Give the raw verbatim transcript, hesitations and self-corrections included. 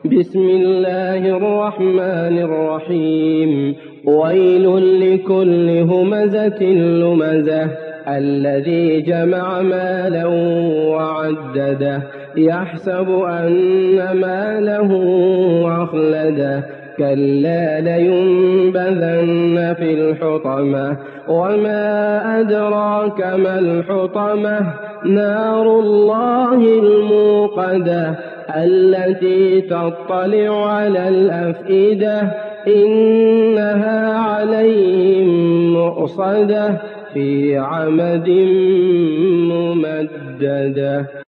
بسم الله الرحمن الرحيم ويل لكل همزة لمزة الذي جمع مالا وعدده يحسب أن ماله أخلده كلا لينبذن في الحطمة وما أدراك ما الحطمة نار الله الموقدة التي تطلع على الأفئدة إنها عليهم مؤصدة في عمد ممددة.